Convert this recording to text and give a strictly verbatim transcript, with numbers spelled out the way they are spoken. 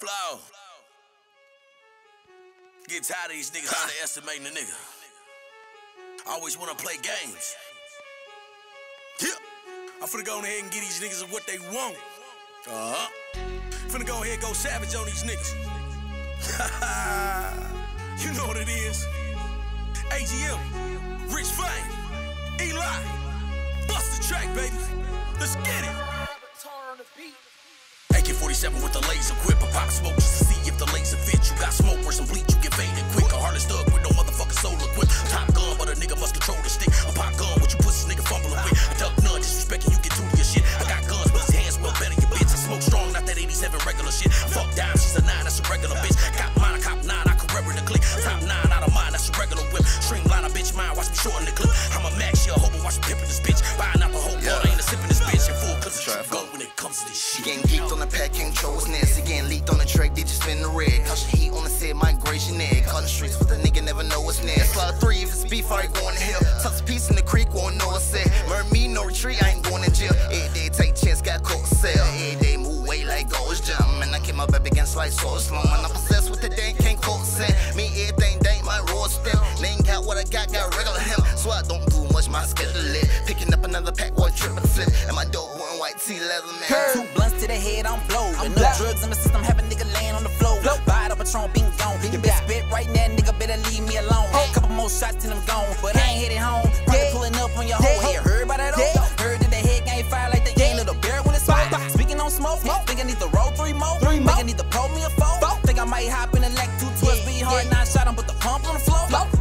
Flow. Get tired of these niggas underestimating the nigga. Always wanna play games. Yeah. I'm finna go ahead and get these niggas what they want. Uh-huh. Finna go ahead and go savage on these niggas. You know what it is. A G M, Rich Fame, Eli, bust the track, baby. Let's get it. A K forty-seven with the laser whip, a pop smoke just to see if the laser fit. You got smoke where some bleach, you get faded quick. A heartless thug with no motherfucking solar quit. Top gun, but a nigga must control the stick. A pop gun, what you pussy nigga fumbling with. I duck none, disrespecting you get two to your shit. I got guns, but his hands well better, you bitch. I smoke strong, not that eighty-seven regular shit. Fuck dime, she's a nine, that's a regular bitch. Got mine, I cop nine, I can rep in the click. Top nine out of mine, that's a regular whip. Streamline a bitch mine, watch me shorten the clip. I'm a max, she a hobo, watch me pimpin' this bitch. Buying out the whole water, ain't a sippin' this bitch. In full clips, it's go when it comes to this shit. Getting geeked on the pack, can't control what's nasty. Getting leaked on the track, they just spin the red. Caution heat on the set, migration egg. Caught the streets, but the nigga never know what's next. Slide three, if it's beef, I ain't going to hell. Tuck a piece in the creek, won't know what's set. Murder me, no retreat, I ain't going to jail. Every day take chance, got coke sell. Every day move weight like ghost jump. And I keep my baby against like so slow. And I'm possessed with the dank, can't coke set. Me, everything dank, my raw step. They ain't got what I got, got regular him. So I don't do much, my schedule lit. Picking up another pack, boy, tripping flip. And my dope boy in white tee leather, man. Two blunts to the head, I'm blowed. Enough drugs in my system, have a nigga laying on the floor. Buy it up, Patron, been gone. You better spit right now, nigga, better leave me alone. Couple more shots and I'm gone, but I ain't headed home. Probably pulling up on your whole head. Heard about that old? Heard that the head game fire like the game of the bear when it's smoke. Speaking on smoke, think I need to roll three more. Think I need to pull me a four. Think I might hop in the leg two twelve, be hard, nine shot, I'm put the pump on the floor.